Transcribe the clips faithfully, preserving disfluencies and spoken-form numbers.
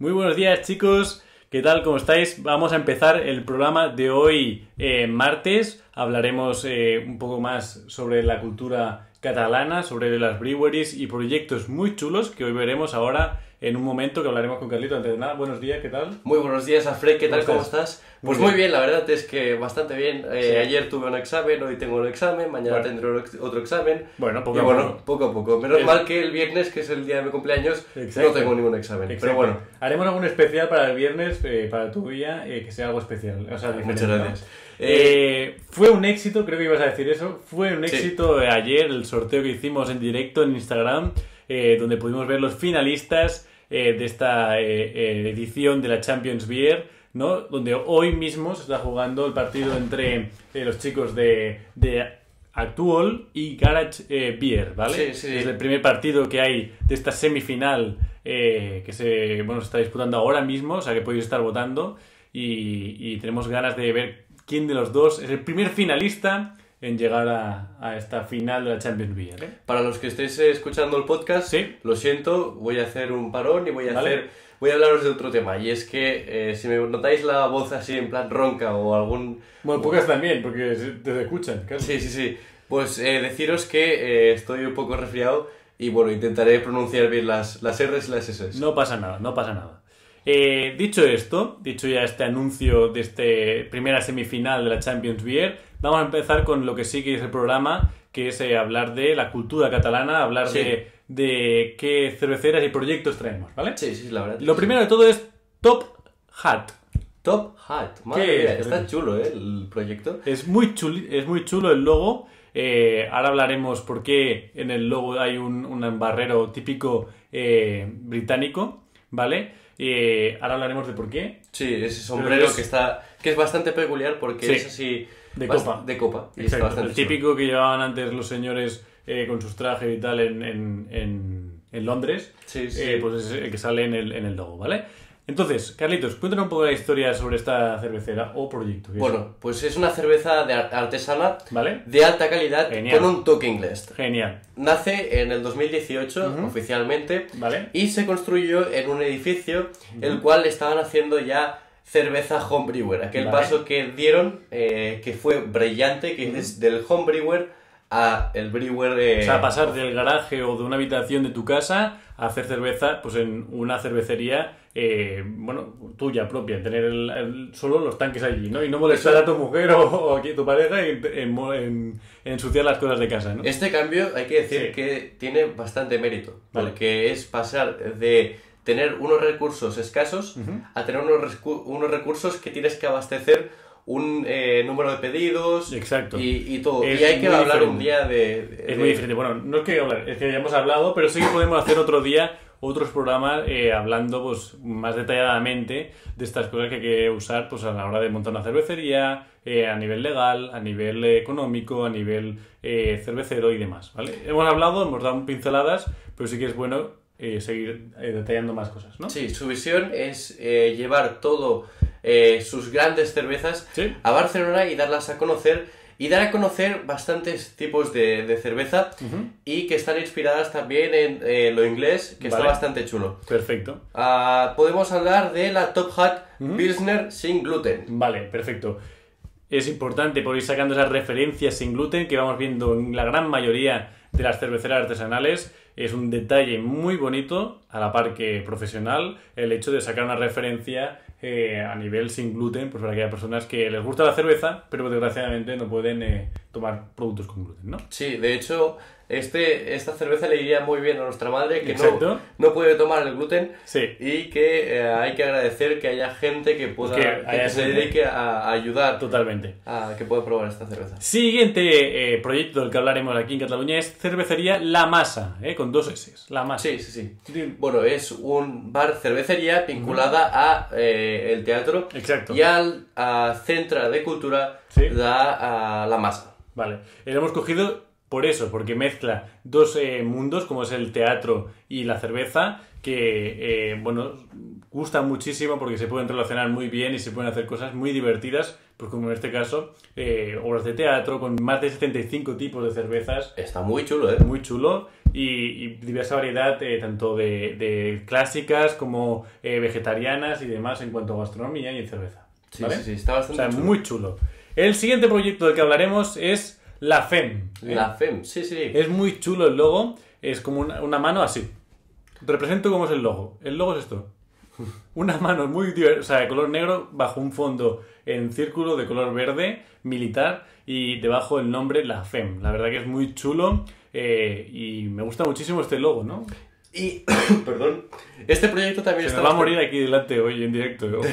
Muy buenos días, chicos. ¿Qué tal? ¿Cómo estáis? Vamos a empezar el programa de hoy, eh, martes. Hablaremos eh, un poco más sobre la cultura catalana, sobre las breweries y proyectos muy chulos que hoy veremos ahora en un momento que hablaremos con Carlito. Antes de nada, buenos días, ¿qué tal? Muy buenos días, Alfred, ¿qué tal? ¿Cómo estás? Pues muy bien. muy bien, la verdad es que bastante bien. Eh, sí. Ayer tuve un examen, hoy tengo un examen, mañana bueno. tendré otro examen. Bueno, poco y a bueno, poco. poco a poco. Menos es... mal que el viernes, que es el día de mi cumpleaños, Exacto. no tengo ningún examen. Exacto. Pero bueno. Haremos algún especial para el viernes, eh, para tu día, eh, que sea algo especial. O sea, Muchas gracias. ¿no? Eh, fue un éxito, creo que ibas a decir eso. Fue un éxito sí. ayer el sorteo que hicimos en directo en Instagram, eh, donde pudimos ver los finalistas eh, de esta eh, eh, edición de la Champions Beer, ¿no? Donde hoy mismo se está jugando el partido entre eh, los chicos de, de Actual y Garage eh, Beer, ¿vale? Sí, sí, sí. Es el primer partido que hay de esta semifinal eh, que se, bueno, se está disputando ahora mismo, o sea que podéis estar votando y, y tenemos ganas de ver quién de los dos es el primer finalista en llegar a, a esta final de la Champions Beer, ¿eh? Para los que estéis escuchando el podcast, ¿Sí? lo siento, voy a hacer un parón y voy a ¿Vale? hacer... Voy a hablaros de otro tema, y es que eh, si me notáis la voz así en plan ronca o algún... Bueno, pocas también, porque te escuchan, claro. Sí, sí, sí. Pues eh, deciros que eh, estoy un poco resfriado y bueno, intentaré pronunciar bien las, las R's y las S's. No pasa nada, no pasa nada. Eh, dicho esto, dicho ya este anuncio de esta primera semifinal de la Champions Beer, vamos a empezar con lo que sí que es el programa, que es eh, hablar de la cultura catalana, hablar sí. de, de qué cerveceras y proyectos traemos, ¿vale? Sí, sí, la verdad. Lo sí. primero de todo es Top Hat. Top Hat, madre ¿Qué mía, es? Está chulo, ¿eh? El proyecto. Es muy, chuli, es muy chulo el logo. Eh, ahora hablaremos por qué en el logo hay un, un barrero típico eh, británico, ¿vale? Eh, ahora hablaremos de por qué. Sí, ese sombrero es... que está que es bastante peculiar porque sí. es así... De copa. De copa. Y está bastante el típico chulo. Que llevaban antes los señores eh, con sus trajes y tal en, en, en, en Londres. Sí, sí. Eh, pues es el que sale en el, en el logo, ¿vale? Entonces, Carlitos, cuéntanos un poco la historia sobre esta cervecera o proyecto. Bueno, es? pues es una cerveza de artesana, ¿vale? De alta calidad, Genial. Con un toque inglés. Genial. Nace en el dos mil dieciocho, uh-huh. oficialmente, ¿vale? Y se construyó en un edificio, uh-huh. el cual estaban haciendo ya cerveza homebrewer. Aquel ¿vale? Paso que dieron, eh, que fue brillante, que uh-huh. es del homebrewer a el brewer... Eh, o sea, pasar del garaje o de una habitación de tu casa a hacer cerveza pues en una cervecería, eh, bueno, tuya propia, tener el, el, solo los tanques allí, ¿no? Y no molestar a tu mujer o, o a tu pareja en, en, en, en ensuciar las cosas de casa, ¿no? Este cambio hay que decir sí. que tiene bastante mérito, vale. porque es pasar de tener unos recursos escasos uh-huh. a tener unos, unos recursos que tienes que abastecer un eh, número de pedidos. Exacto. Y, y todo. Es y hay que hablar diferente. un día de, de... Es muy diferente. Bueno, no es que hablar, es que ya hemos hablado, pero sí que podemos hacer otro día otros programas eh, hablando pues más detalladamente de estas cosas que hay que usar pues a la hora de montar una cervecería, eh, a nivel legal, a nivel eh, económico, a nivel eh, cervecero y demás, ¿vale? Hemos hablado, hemos dado pinceladas, pero sí que es bueno eh, seguir eh, detallando más cosas, ¿no? Sí, su visión es eh, llevar todo eh, sus grandes cervezas ¿Sí? a Barcelona y darlas a conocer. Y dar a conocer bastantes tipos de, de cerveza uh-huh. y que están inspiradas también en eh, lo inglés, que vale. Está bastante chulo. Perfecto. Uh, podemos hablar de la Top Hat uh-huh. Pilsner sin gluten. Vale, perfecto. Es importante por ir sacando esas referencias sin gluten que vamos viendo en la gran mayoría de las cerveceras artesanales. Es un detalle muy bonito, a la par que profesional, el hecho de sacar una referencia eh, a nivel sin gluten, pues para aquellas personas que les gusta la cerveza, pero desgraciadamente no pueden eh, tomar productos con gluten, ¿no? Sí, de hecho, este, esta cerveza le iría muy bien a nuestra madre, que no, no puede tomar el gluten, sí. y que eh, hay que agradecer que haya gente que pueda que, que, que se dedique a, a ayudar totalmente a que pueda probar esta cerveza. Siguiente eh, proyecto del que hablaremos aquí en Cataluña es cervecería La Masa, eh, con dos S, La Masa. Sí, sí, sí. sí. Bueno, es un bar cervecería vinculada uh-huh. a eh, el teatro. Exacto. Y al a Centre de Cultura sí. de a La Masa. Vale, lo hemos cogido por eso, porque mezcla dos eh, mundos como es el teatro y la cerveza que, eh, bueno, gustan muchísimo porque se pueden relacionar muy bien y se pueden hacer cosas muy divertidas, pues como en este caso, eh, obras de teatro con más de setenta y cinco tipos de cervezas. Está muy chulo, ¿eh? Muy chulo y, y diversa variedad eh, tanto de, de clásicas como eh, vegetarianas y demás en cuanto a gastronomía y en cerveza. ¿Vale? Sí, sí, sí, está bastante o sea, chulo. muy chulo. El siguiente proyecto del que hablaremos es la F E M. ¿eh? La F E M, sí, sí. Es muy chulo el logo, es como una, una mano así. Represento cómo es el logo. El logo es esto. Una mano muy divertida, o sea, de color negro bajo un fondo en círculo de color verde, militar, y debajo el nombre, la F E M. La verdad que es muy chulo eh, y me gusta muchísimo este logo, ¿no? Y, perdón, este proyecto también Se está... nos va a bastante... morir aquí delante hoy en directo, ojo.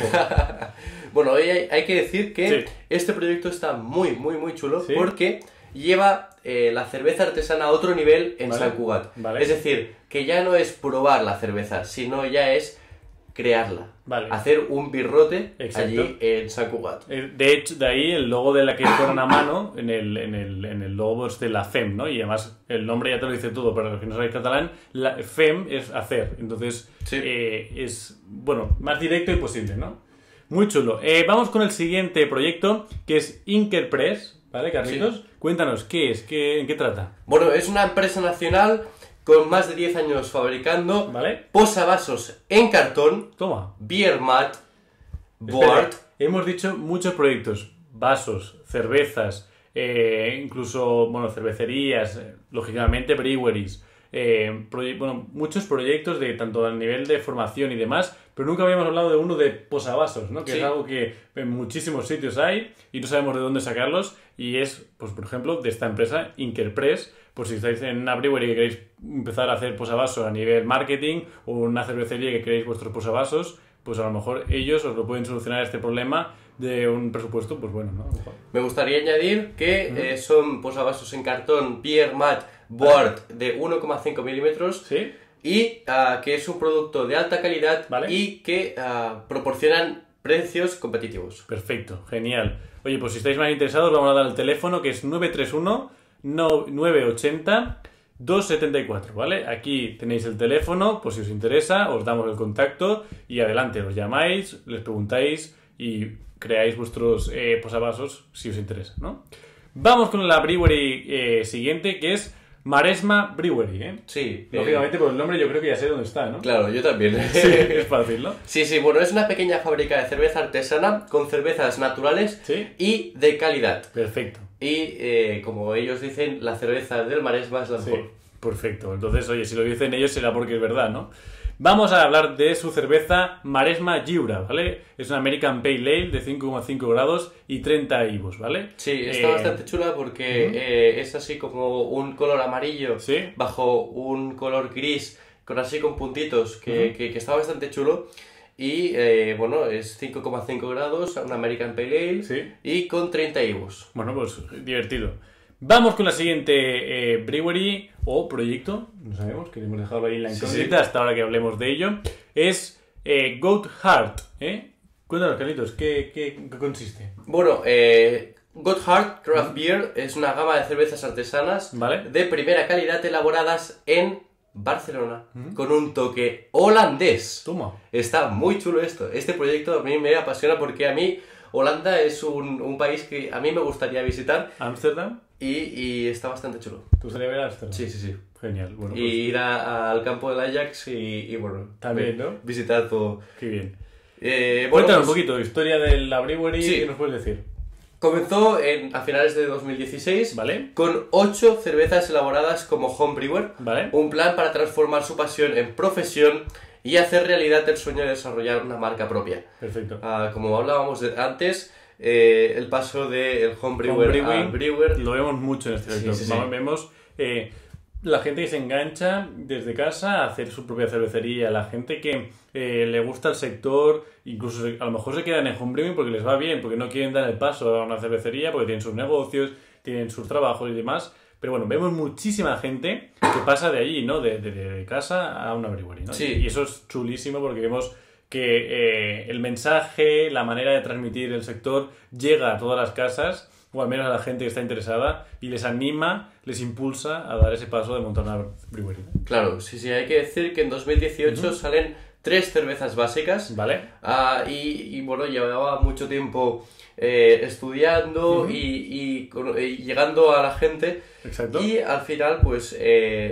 Bueno, hoy hay, hay que decir que Sí. este proyecto está muy, muy, muy chulo Sí. porque lleva eh, la cerveza artesana a otro nivel en Vale. Sant Cugat. Vale. Es decir, que ya no es probar la cerveza, sino ya es crearla. Vale. Hacer un birrote Exacto. allí en Sant Cugat. Eh, De hecho, de ahí el logo de la que con una mano en el, en el, en el logo es de la F E M, ¿no? Y además el nombre ya te lo dice todo, pero los que no sabéis catalán, la F E M es hacer. Entonces, Sí. eh, es, bueno, más directo y posible, ¿no? Muy chulo. Eh, vamos con el siguiente proyecto, que es Inkerpress, ¿vale, Carlitos? Sí. Cuéntanos, ¿qué es? ¿Qué, ¿En qué trata? Bueno, es una empresa nacional con más de diez años fabricando ¿Vale? posavasos en cartón, Toma. beer mat, Espera, board... hemos dicho muchos proyectos, vasos, cervezas, eh, incluso, bueno, cervecerías, eh, lógicamente breweries, eh, proye- bueno, muchos proyectos de tanto a nivel de formación y demás, pero nunca habíamos hablado de uno de posavasos, ¿no? Que Sí. es algo que en muchísimos sitios hay y no sabemos de dónde sacarlos, y es, pues por ejemplo, de esta empresa, Inkerpress. Por si estáis en una brewery que queréis empezar a hacer posavasos a nivel marketing, o una cervecería que queréis vuestros posavasos, pues a lo mejor ellos os lo pueden solucionar este problema de un presupuesto, pues bueno, ¿no? Me gustaría añadir que eh, son posavasos en cartón beer mat board de uno coma cinco milímetros ¿Sí? y ah, que es un producto de alta calidad Vale. y que ah, proporcionan precios competitivos. Perfecto, genial. Oye, pues si estáis más interesados, vamos a dar el teléfono, que es nueve tres uno, nueve ocho cero, dos siete cuatro, ¿vale? Aquí tenéis el teléfono, pues si os interesa, os damos el contacto y adelante, os llamáis, les preguntáis y creáis vuestros eh, posavasos si os interesa, ¿no? Vamos con la brewery eh, siguiente, que es Maresma Brewery, ¿eh? Sí, eh, Lógicamente, por el nombre yo creo que ya sé dónde está, ¿no? claro, yo también. Sí, es fácil, ¿no? Sí, sí, bueno, es una pequeña fábrica de cerveza artesana con cervezas naturales Sí. y de calidad. Perfecto. Y eh, como ellos dicen, la cerveza del Maresma es la Sí, mejor. perfecto. Entonces, oye, si lo dicen ellos será porque es verdad, ¿no? Vamos a hablar de su cerveza Maresma Lliure, ¿vale? Es una American Pale Ale de cinco coma cinco grados y treinta I B Us, ¿vale? Sí, está Eh, bastante chula porque ujú. eh, es así como un color amarillo Sí. bajo un color gris, con así con puntitos, que, Ujú. que, que está bastante chulo. Y eh, bueno, es cinco coma cinco grados, una American Pale Ale Sí. y con treinta I B Us. Bueno, pues divertido. Vamos con la siguiente eh, brewery o proyecto, no sabemos, queremos dejarlo ahí en la Sí, incógnita sí. hasta ahora que hablemos de ello. Es eh, Goat Heart, ¿eh? Cuéntanos, Carlitos, ¿qué, qué, qué consiste? Bueno, eh, Gotthard Craft Beer es una gama de cervezas artesanas ¿Vale? de primera calidad elaboradas en Barcelona Ujú. con un toque holandés. Toma. Está muy chulo esto. Este proyecto a mí me apasiona porque a mí Holanda es un, un país que a mí me gustaría visitar ¿Ámsterdam? y, y está bastante chulo. ¿Te gustaría ver Ámsterdam? Sí, sí, sí. Genial, bueno, Y pues ir a- al campo del Ajax y, y bueno, También, ¿no? visitar todo. qué bien. Eh, bueno, Cuéntanos pues, un poquito, historia de la brewery, Sí. ¿qué nos puedes decir? comenzó en, a finales de dos mil dieciséis ¿Vale? con ocho cervezas elaboradas como homebrewer, ¿Vale? un plan para transformar su pasión en profesión y hacer realidad el sueño de desarrollar una marca propia. Perfecto. Ah, como hablábamos de- antes, eh, el paso del homebrewer Homebrewing, al brewer. Lo vemos mucho en este Sí, sector. sí, sí. Vamos, Vemos eh, la gente que se engancha desde casa a hacer su propia cervecería, la gente que eh, le gusta el sector, incluso se- a lo mejor se quedan en homebrewing porque les va bien, porque no quieren dar el paso a una cervecería, porque tienen sus negocios, tienen sus trabajos y demás. Pero bueno, vemos muchísima gente que pasa de allí, ¿no? De, de- de casa a una brewery, ¿no? Sí. Y eso es chulísimo porque vemos que eh, el mensaje, la manera de transmitir el sector llega a todas las casas, o al menos a la gente que está interesada, y les anima, les impulsa a dar ese paso de montar una brewery. Claro, sí, sí, hay que decir que en dos mil dieciocho salen tres cervezas básicas. ¿Vale? Ah, y, y, bueno, llevaba mucho tiempo eh, estudiando Ujú. y, y con- y llegando a la gente. Exacto. Y al final, pues, eh,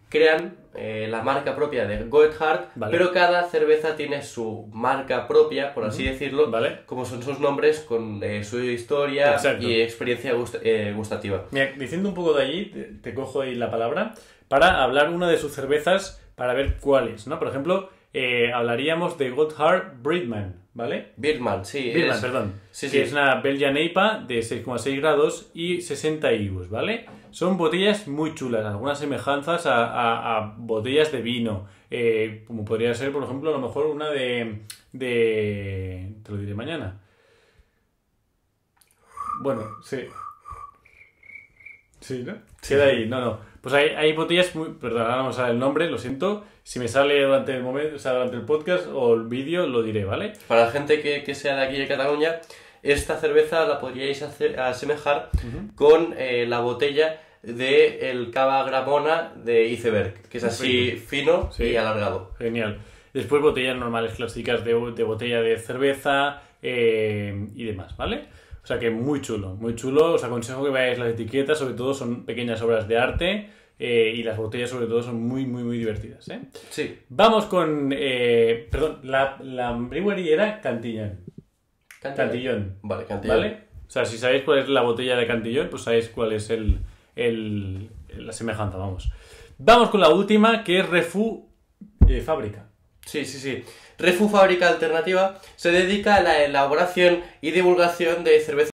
crean eh, la marca propia de Goethard, Vale. pero cada cerveza tiene su marca propia, por así Ujú. decirlo, Vale. como son sus nombres, con eh, su historia Exacto. y experiencia gust eh, gustativa. Mira, diciendo un poco de allí, te, te cojo ahí la palabra, para hablar una de sus cervezas, para ver cuáles, ¿no? Por ejemplo, eh, hablaríamos de Gotthard Bridman, ¿vale? Birman, sí. Birman, es... perdón. Sí, que sí. es una Belgian I P A de seis coma seis grados y sesenta I B Us, ¿vale? Son botellas muy chulas, algunas semejanzas a, a, a botellas de vino, eh, como podría ser, por ejemplo, a lo mejor una de, de... Te lo diré mañana. Bueno, sí. Sí, ¿no? Sí. Queda ahí, no, no. Pues hay, hay botellas muy... Perdón, ahora no me sale el nombre, lo siento. Si me sale durante el momento, o sea, durante el podcast o el vídeo, lo diré, ¿vale? Para la gente que, que sea de aquí de Cataluña, esta cerveza la podríais hacer, asemejar Uh-huh. con eh, la botella de el Cava Gramona de Iceberg, que es así Perfecto. fino Sí. y alargado. Genial. Después botellas normales clásicas de, de botella de cerveza eh, y demás, ¿vale? O sea que muy chulo, muy chulo. Os aconsejo que veáis las etiquetas, sobre todo son pequeñas obras de arte eh, y las botellas sobre todo son muy, muy, muy divertidas, ¿eh? Sí. Vamos con... eh, perdón, la, la brewery era Cantillon. Cantillon. Vale, Cantillon. ¿Vale? O sea, si sabéis cuál es la botella de Cantillon, pues sabéis cuál es el, el, la semejanza, vamos. Vamos con la última, que es Refu eh, Fábrica. Sí, sí, sí. Refu Fábrica Alternativa se dedica a la elaboración y divulgación de cerveza